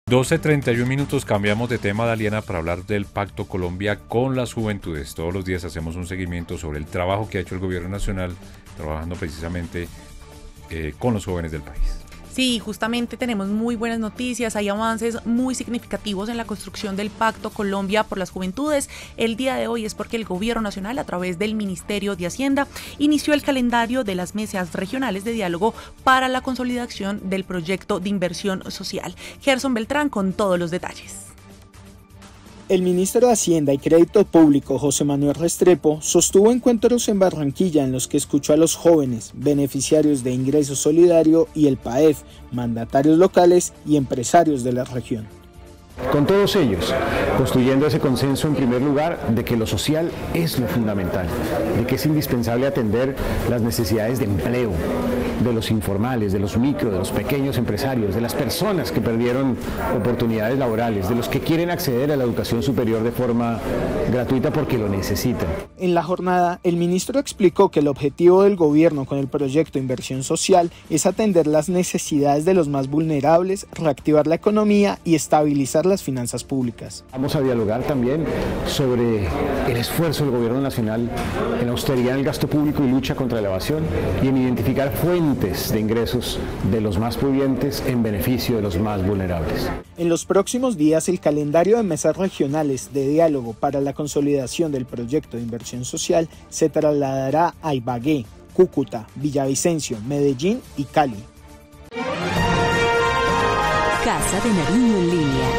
12:31, cambiamos de tema, Daliana, para hablar del Pacto Colombia con las juventudes. Todos los días hacemos un seguimiento sobre el trabajo que ha hecho el gobierno nacional, trabajando precisamente con los jóvenes del país. Sí, justamente tenemos muy buenas noticias, hay avances muy significativos en la construcción del Pacto Colombia por las Juventudes. El día de hoy es porque el Gobierno Nacional, a través del Ministerio de Hacienda, inició el calendario de las mesas regionales de diálogo para la consolidación del proyecto de inversión social. Gerson Beltrán con todos los detalles. El ministro de Hacienda y Crédito Público, José Manuel Restrepo, sostuvo encuentros en Barranquilla en los que escuchó a los jóvenes, beneficiarios de Ingreso Solidario y el PAEF, mandatarios locales y empresarios de la región. Con todos ellos, construyendo ese consenso en primer lugar de que lo social es lo fundamental, de que es indispensable atender las necesidades de empleo, de los informales, de los micro, de los pequeños empresarios, de las personas que perdieron oportunidades laborales, de los que quieren acceder a la educación superior de forma gratuita porque lo necesitan. En la jornada, el ministro explicó que el objetivo del gobierno con el proyecto de inversión social es atender las necesidades de los más vulnerables, reactivar la economía y estabilizar las finanzas públicas. Vamos a dialogar también sobre el esfuerzo del gobierno nacional en austeridad en el gasto público y lucha contra la evasión, y en identificar fuentes de ingresos de los más pudientes en beneficio de los más vulnerables. En los próximos días, el calendario de mesas regionales de diálogo para la consolidación del proyecto de inversión social se trasladará a Ibagué, Cúcuta, Villavicencio, Medellín y Cali. Casa de Nariño en línea.